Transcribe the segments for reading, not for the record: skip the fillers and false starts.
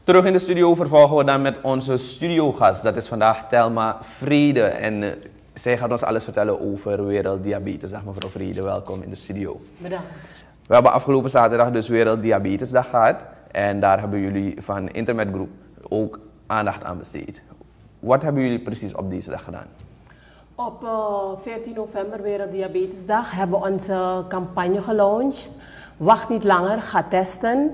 Terug in de studio vervolgen we dan met onze studiogast. Dat is vandaag Thelma Vrede. En zij gaat ons alles vertellen over Werelddiabetesdag. Mevrouw Vrede, welkom in de studio. Bedankt. We hebben afgelopen zaterdag dus Werelddiabetesdag gehad. En daar hebben jullie van Intermed Group ook aandacht aan besteed. Wat hebben jullie precies op deze dag gedaan? Op 14 november, Werelddiabetesdag, hebben we onze campagne gelaunched. Wacht niet langer, ga testen.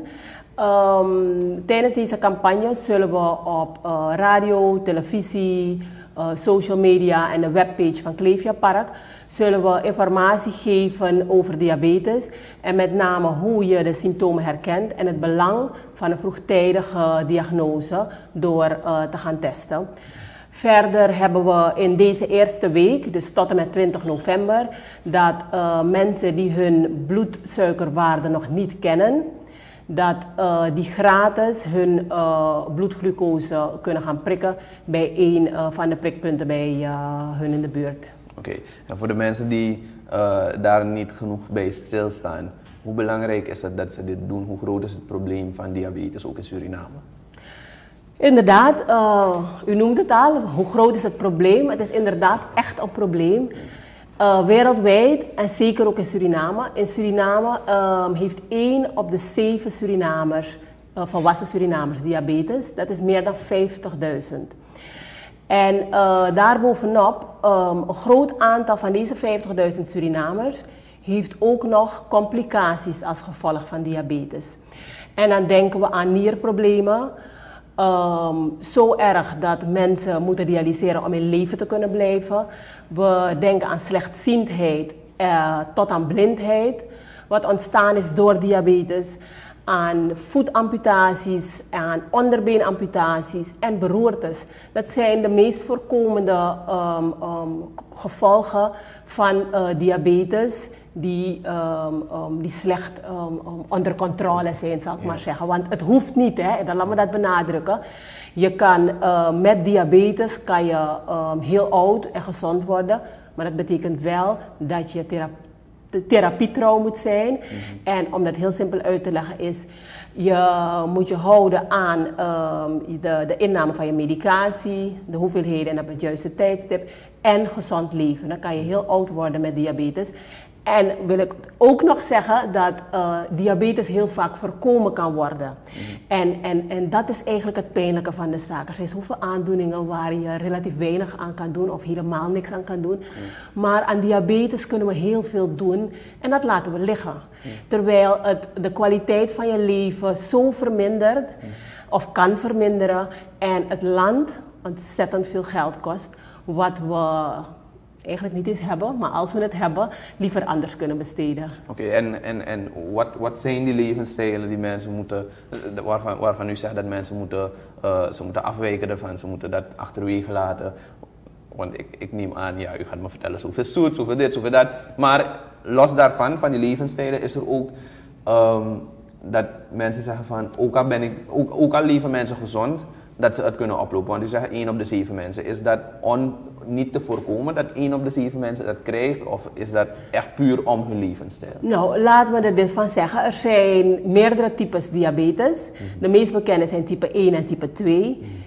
Tijdens deze campagne zullen we op radio, televisie, social media en de webpage van Clevia Park zullen we informatie geven over diabetes en met name hoe je de symptomen herkent en het belang van een vroegtijdige diagnose door te gaan testen. Verder hebben we in deze eerste week, dus tot en met 20 november, dat mensen die hun bloedsuikerwaarde nog niet kennen, dat die gratis hun bloedglucose kunnen gaan prikken bij een van de prikpunten bij hun in de buurt. Oké, en voor de mensen die daar niet genoeg bij stilstaan, hoe belangrijk is het dat ze dit doen? Hoe groot is het probleem van diabetes ook in Suriname? Inderdaad, u noemt het al, hoe groot is het probleem? Het is inderdaad echt een probleem. Wereldwijd en zeker ook in Suriname. In Suriname heeft 1 op de 7 Surinamers, volwassen Surinamers, diabetes. Dat is meer dan 50.000. En daarbovenop, een groot aantal van deze 50.000 Surinamers heeft ook nog complicaties als gevolg van diabetes. En dan denken we aan nierproblemen. Zo erg dat mensen moeten dialyseren om in leven te kunnen blijven. We denken aan slechtziendheid tot aan blindheid, wat ontstaan is door diabetes, aan voetamputaties, aan onderbeenamputaties en beroertes. Dat zijn de meest voorkomende gevolgen van diabetes die slecht onder controle zijn, zal ik maar zeggen. Want het hoeft niet, hè, dan laten we dat benadrukken. Je kan met diabetes kan je heel oud en gezond worden, maar dat betekent wel dat je therapietrouw moet zijn. En om dat heel simpel uit te leggen is, je moet je houden aan de inname van je medicatie, de hoeveelheden en op het juiste tijdstip en gezond leven. Dan kan je heel oud worden met diabetes. En wil ik ook nog zeggen dat diabetes heel vaak voorkomen kan worden. En dat is eigenlijk het pijnlijke van de zaak. Er zijn zoveel aandoeningen waar je relatief weinig aan kan doen of helemaal niks aan kan doen. Maar aan diabetes kunnen we heel veel doen en dat laten we liggen. Terwijl het de kwaliteit van je leven zo vermindert of kan verminderen en het land ontzettend veel geld kost, wat we eigenlijk niet eens hebben, maar als we het hebben, liever anders kunnen besteden. Oké, en wat zijn die levensstijlen die mensen moeten, waarvan u zegt dat mensen moeten afwijken ervan, ze moeten dat achterwege laten? Want ik neem aan, ja, u gaat me vertellen zoveel zoet, zoveel dit, zoveel dat. Maar los daarvan, van die levensstijlen, is er ook dat mensen zeggen van, ook al leven mensen gezond, dat ze het kunnen oplopen. Want u zegt 1 op de 7 mensen. Is dat niet te voorkomen dat 1 op de 7 mensen dat krijgt? Of is dat echt puur om hun levensstijl? Nou, laten we er dit van zeggen. Er zijn meerdere types diabetes. De meest bekende zijn type 1 en type 2.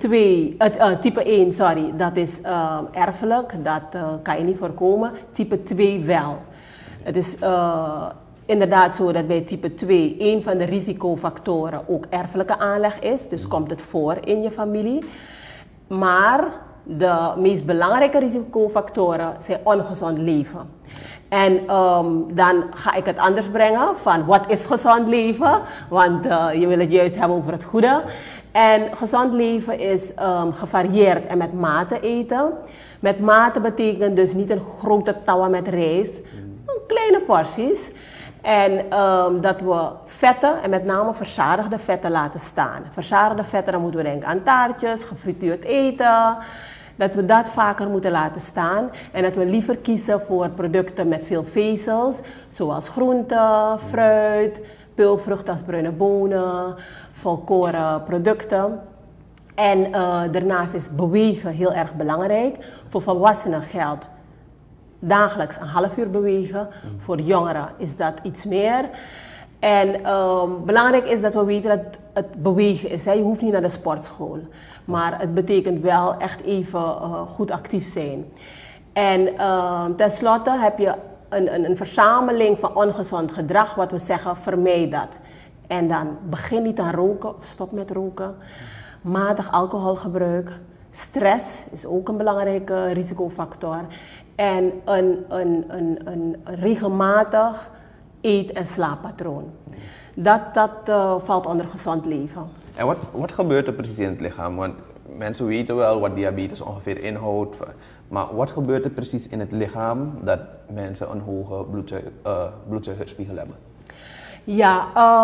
Type 1, sorry, dat is erfelijk. Dat kan je niet voorkomen. Type 2 wel. Het is inderdaad zo dat bij type 2 een van de risicofactoren ook erfelijke aanleg is. Dus komt het voor in je familie. Maar de meest belangrijke risicofactoren zijn ongezond leven. En dan ga ik het anders brengen van wat is gezond leven? Want je wil het juist hebben over het goede. En gezond leven is gevarieerd en met mate eten. Met mate betekent dus niet een grote tawa met rijst, kleine porties. En dat we vetten, en met name verzadigde vetten, laten staan. Verzadigde vetten, dan moeten we denken aan taartjes, gefrituurd eten. Dat we dat vaker moeten laten staan. En dat we liever kiezen voor producten met veel vezels. Zoals groenten, fruit, peulvruchten als bruine bonen, volkoren producten. En daarnaast is bewegen heel erg belangrijk. Voor volwassenen geldt dagelijks een half uur bewegen. Voor jongeren is dat iets meer. En belangrijk is dat we weten dat het bewegen is. Hè. Je hoeft niet naar de sportschool. Maar het betekent wel echt even goed actief zijn. En tenslotte heb je een verzameling van ongezond gedrag. Wat we zeggen, vermijd dat. En dan begin niet aan roken of stop met roken. Matig alcoholgebruik. Stress is ook een belangrijke risicofactor. En een regelmatig eet- en slaappatroon. Dat valt onder gezond leven. En wat gebeurt er precies in het lichaam? Want mensen weten wel wat diabetes ongeveer inhoudt. Maar wat gebeurt er precies in het lichaam dat mensen een hoge bloedsuikerspiegel hebben? Ja,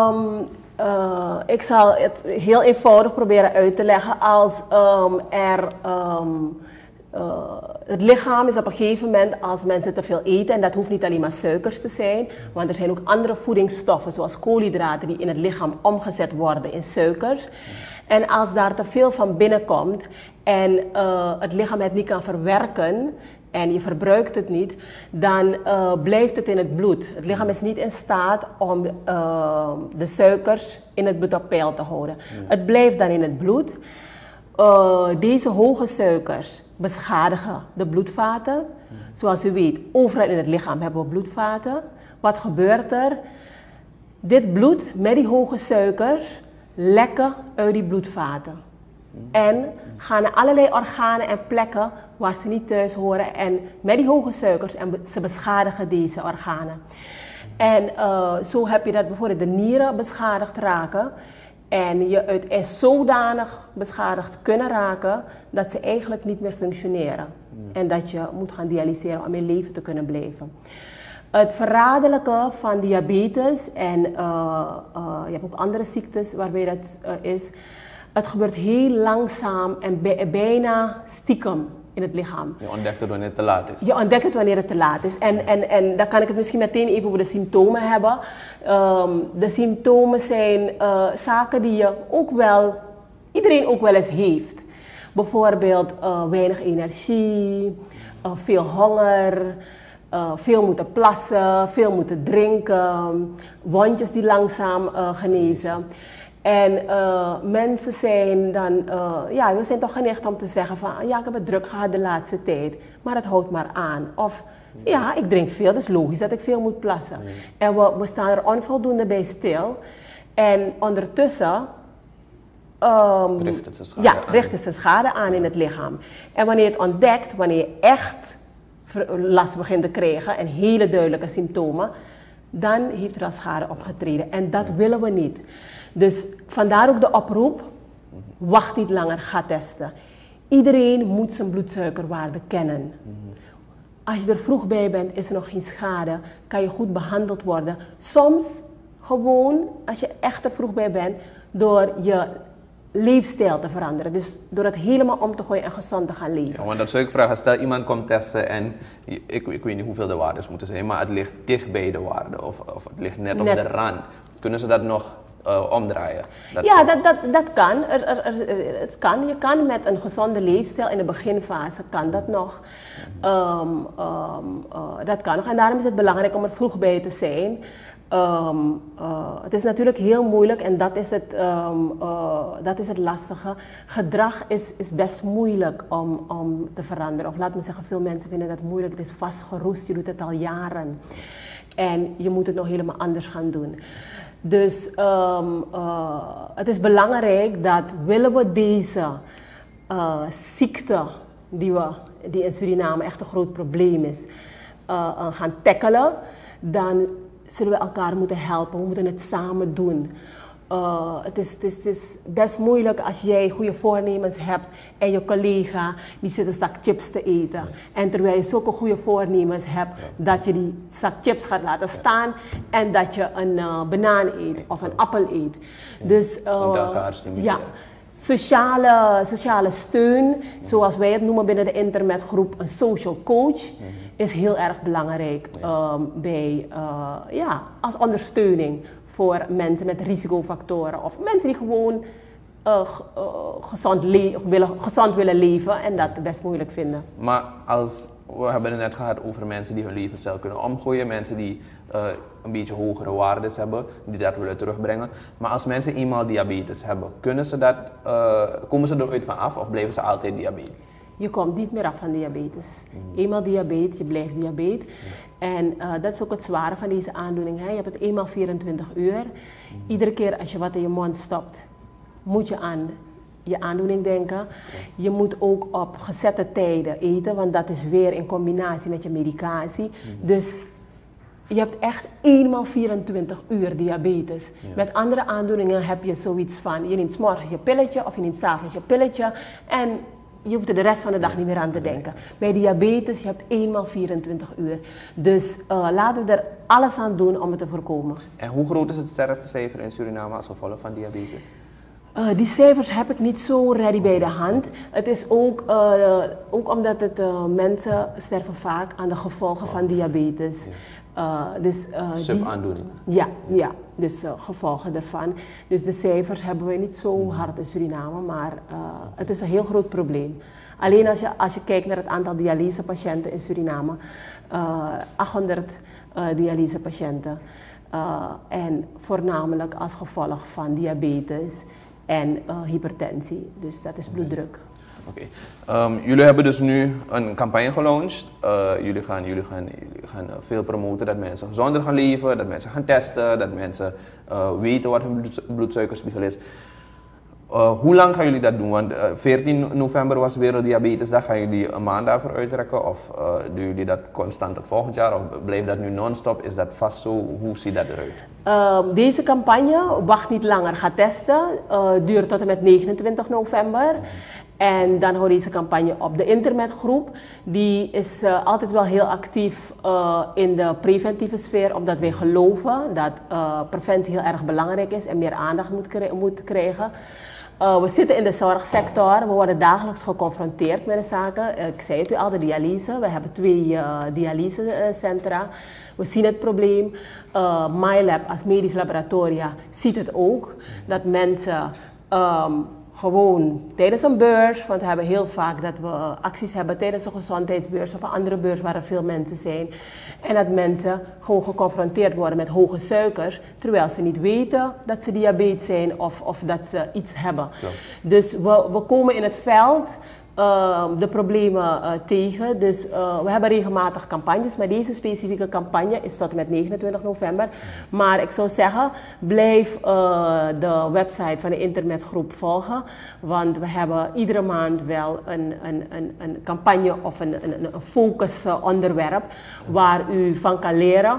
ik zal het heel eenvoudig proberen uit te leggen. Als het lichaam is op een gegeven moment, als mensen te veel eten, en dat hoeft niet alleen maar suikers te zijn, want er zijn ook andere voedingsstoffen zoals koolhydraten die in het lichaam omgezet worden in suikers. En als daar te veel van binnenkomt en het lichaam het niet kan verwerken en je verbruikt het niet, dan blijft het in het bloed. Het lichaam is niet in staat om de suikers in het bloed op peil te houden. Het blijft dan in het bloed. Deze hoge suikers beschadigen de bloedvaten. Zoals u weet, overal in het lichaam hebben we bloedvaten. Wat gebeurt er? Dit bloed met die hoge suikers lekken uit die bloedvaten. En gaan naar allerlei organen en plekken waar ze niet thuis horen. En met die hoge suikers, en ze beschadigen deze organen. En zo heb je dat bijvoorbeeld de nieren beschadigd raken. En je zodanig beschadigd kunnen raken dat ze eigenlijk niet meer functioneren. En dat je moet gaan dialyseren om in leven te kunnen blijven. Het verraderlijke van diabetes, en je hebt ook andere ziektes waarbij dat is. Het gebeurt heel langzaam en bijna stiekem in het lichaam. Je ontdekt het wanneer het te laat is. Je ontdekt het wanneer het te laat is. En dan kan ik het misschien meteen even over de symptomen hebben. De symptomen zijn zaken die iedereen ook wel eens heeft. Bijvoorbeeld weinig energie, veel honger, veel moeten plassen, veel moeten drinken, wondjes die langzaam genezen. En mensen zijn dan, we zijn toch geneigd om te zeggen van, ja, ik heb het druk gehad de laatste tijd, maar het houdt maar aan. Of, ja, ik drink veel, dus logisch dat ik veel moet plassen. En we staan er onvoldoende bij stil. En ondertussen richt het zijn schade aan in het lichaam. En wanneer je het ontdekt, wanneer je echt last begint te krijgen en hele duidelijke symptomen, dan heeft er al schade opgetreden. En dat willen we niet. Dus vandaar ook de oproep, wacht niet langer, ga testen. Iedereen moet zijn bloedsuikerwaarde kennen. Als je er vroeg bij bent, is er nog geen schade, kan je goed behandeld worden. Soms gewoon, als je echt er vroeg bij bent, door je leefstijl te veranderen. Dus door het helemaal om te gooien en gezond te gaan leven. Ja, want dat zou ik vragen. Stel iemand komt testen en ik weet niet hoeveel de waardes moeten zijn, maar het ligt dicht bij de waarde of het ligt net op de rand. Kunnen ze dat nog omdraaien? Dat kan. Het kan. Je kan met een gezonde leefstijl in de beginfase, kan dat nog. Dat kan nog. En daarom is het belangrijk om er vroeg bij te zijn. Het is natuurlijk heel moeilijk en dat is het lastige. Gedrag is best moeilijk om te veranderen. Of laat me zeggen, veel mensen vinden dat moeilijk. Het is vastgeroest, je doet het al jaren. En je moet het nog helemaal anders gaan doen. Dus het is belangrijk dat willen we deze ziekte die in Suriname echt een groot probleem is, gaan tackelen, dan zullen we elkaar moeten helpen. We moeten het samen doen. Het is best moeilijk als jij goede voornemens hebt en je collega die zit een zak chips te eten. En terwijl je zulke goede voornemens hebt, dat je die zak chips gaat laten staan en dat je een banaan eet of een appel eet. Dus sociale steun, zoals wij het noemen binnen de internetgroep, een social coach, is heel erg belangrijk als ondersteuning voor mensen met risicofactoren of mensen die gewoon gezond willen leven en dat best moeilijk vinden. Maar we hebben het net gehad over mensen die hun levensstijl kunnen omgooien, mensen die een beetje hogere waarden hebben, die dat willen terugbrengen. Maar als mensen eenmaal diabetes hebben, komen ze er ooit van af of blijven ze altijd diabetes? Je komt niet meer af van diabetes. Eenmaal diabetes, je blijft diabetes. En dat is ook het zware van deze aandoening. Hè? Je hebt het eenmaal 24 uur. Iedere keer als je wat in je mond stopt, moet je aan je aandoening denken. Je moet ook op gezette tijden eten, want dat is weer in combinatie met je medicatie. Dus je hebt echt eenmaal 24 uur diabetes. Ja. Met andere aandoeningen heb je zoiets van, je neemt 's morgens je pilletje of je neemt 's avonds je pilletje en je hoeft er de rest van de dag niet meer aan te denken. Bij diabetes, je hebt eenmaal 24 uur. Dus laten we er alles aan doen om het te voorkomen. En hoe groot is het sterftecijfer in Suriname als gevolg van diabetes? Die cijfers heb ik niet zo ready bij de hand. Het is ook omdat mensen sterven vaak aan de gevolgen van diabetes. Subaandoening. Ja, dus gevolgen ervan. Dus de cijfers hebben we niet zo hard in Suriname, maar het is een heel groot probleem. Alleen als je kijkt naar het aantal dialysepatiënten in Suriname, 800 dialysepatiënten. En voornamelijk als gevolg van diabetes en hypertensie. Dus dat is bloeddruk. Oké. Jullie hebben dus nu een campagne gelaunched. Jullie gaan veel promoten dat mensen gezonder gaan leven, dat mensen gaan testen, dat mensen weten wat hun bloedsuikerspiegel is. Hoe lang gaan jullie dat doen? Want 14 november was Werelddiabetesdag. Gaan jullie een maand daarvoor uitrekken? Of doen jullie dat constant tot volgend jaar? Of blijft dat nu non-stop? Is dat vast zo? Hoe ziet dat eruit? Deze campagne, Wacht niet langer, ga testen, duurt tot en met 29 november. En dan houdt deze campagne op. De internetgroep die is altijd wel heel actief in de preventieve sfeer, omdat wij geloven dat preventie heel erg belangrijk is en meer aandacht moet krijgen. We zitten in de zorgsector, we worden dagelijks geconfronteerd met de zaken. Ik zei het u al, de dialyse. We hebben 2 dialysecentra. We zien het probleem. MyLab als medisch laboratoria ziet het ook. Dat mensen gewoon tijdens een beurs, want we hebben heel vaak dat we acties hebben tijdens een gezondheidsbeurs of een andere beurs waar er veel mensen zijn. En dat mensen gewoon geconfronteerd worden met hoge suikers, terwijl ze niet weten dat ze diabetes zijn of dat ze iets hebben. Ja. Dus we komen in het veld de problemen tegen. Dus we hebben regelmatig campagnes, maar deze specifieke campagne is tot en met 29 november. Maar ik zou zeggen, blijf de website van de internetgroep volgen, want we hebben iedere maand wel een campagne of een focus onderwerp waar u van kan leren.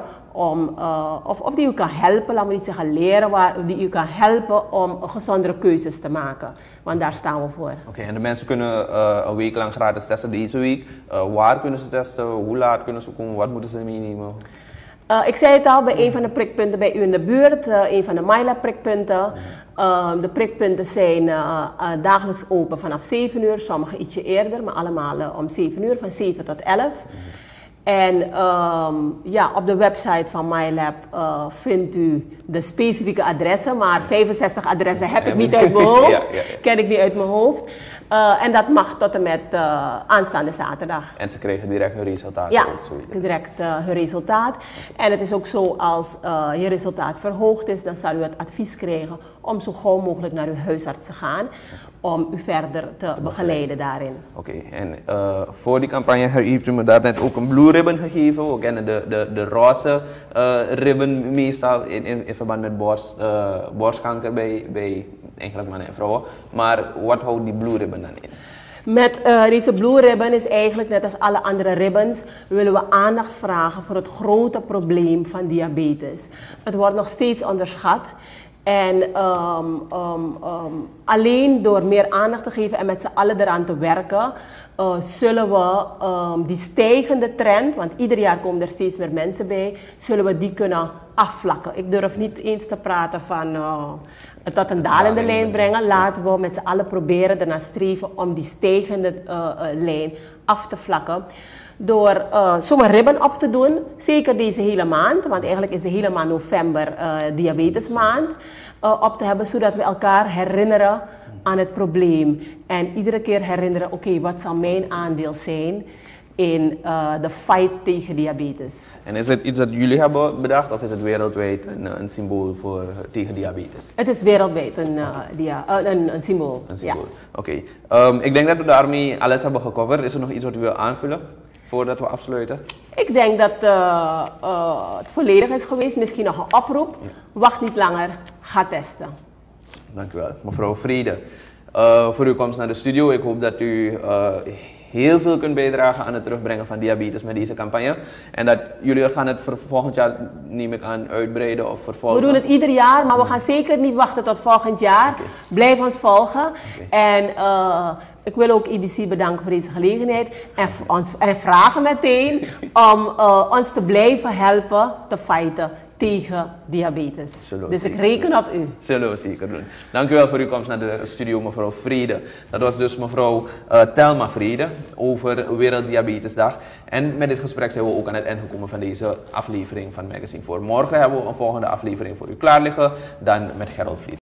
Of die u kan helpen, laat me niet zeggen leren, die u kan helpen om gezondere keuzes te maken. Want daar staan we voor. Oké, en de mensen kunnen een week lang gratis testen deze week. Waar kunnen ze testen? Hoe laat kunnen ze komen? Wat moeten ze meenemen? Ik zei het al, bij een van de prikpunten bij u in de buurt, een van de MyLab prikpunten. De prikpunten zijn dagelijks open vanaf 7 uur, sommige ietsje eerder, maar allemaal om 7 uur, van 7 tot 11. En op de website van MyLab vindt u de specifieke adressen, maar 65 adressen heb ik niet uit mijn hoofd, ken ik niet uit mijn hoofd. En dat mag tot en met aanstaande zaterdag. En ze krijgen direct hun resultaat? Ja, direct hun resultaat. En het is ook zo, als je resultaat verhoogd is, dan zal u het advies krijgen om zo gauw mogelijk naar uw huisarts te gaan, om u verder te begeleiden daarin. Oké, en voor die campagne heeft u me daar net ook een blue ribbon gegeven. We kennen de roze ribbon meestal in verband met borstkanker bij eigenlijk mannen en vrouwen. Maar wat houdt die blue ribbon dan in? Met deze blue ribbon is eigenlijk net als alle andere ribbons, willen we aandacht vragen voor het grote probleem van diabetes. Het wordt nog steeds onderschat. En alleen door meer aandacht te geven en met z'n allen eraan te werken, zullen we die stijgende trend, want ieder jaar komen er steeds meer mensen bij, zullen we die kunnen afvlakken. Ik durf niet eens te praten van het tot een dalende lijn brengen. Laten we met z'n allen proberen ernaar streven om die stijgende lijn af te vlakken. Door zo'n ribbon op te doen, zeker deze hele maand, want eigenlijk is de hele maand november diabetesmaand, op te hebben, zodat we elkaar herinneren aan het probleem. En iedere keer herinneren, oké, wat zal mijn aandeel zijn in de fight tegen diabetes. En is het iets dat jullie hebben bedacht of is het wereldwijd een symbool tegen diabetes? Het is wereldwijd een symbool. Een symbool. Ja. Oké. Ik denk dat we daarmee alles hebben gecoverd. Is er nog iets wat u wil aanvullen voordat we afsluiten? Ik denk dat het volledig is geweest. Misschien nog een oproep. Ja. Wacht niet langer. Ga testen. Dank u wel. Mevrouw Vrede, voor uw komst naar de studio. Ik hoop dat u heel veel kunt bijdragen aan het terugbrengen van diabetes met deze campagne. En dat jullie gaan het voor volgend jaar, neem ik aan, uitbreiden of vervolgen. We doen het ieder jaar, maar we gaan zeker niet wachten tot volgend jaar. Okay. Blijf ons volgen. Okay. En ik wil ook EBC bedanken voor deze gelegenheid. En vragen meteen om ons te blijven helpen te fighten tegen diabetes. Dus ik reken op u. Zullen we zeker doen. Dank u wel voor uw komst naar de studio, mevrouw Vrede. Dat was dus mevrouw Thelma Vrede over Werelddiabetesdag. En met dit gesprek zijn we ook aan het eind gekomen van deze aflevering van Magazine voor. Morgen hebben we een volgende aflevering voor u klaar liggen, dan met Gerald Vliet.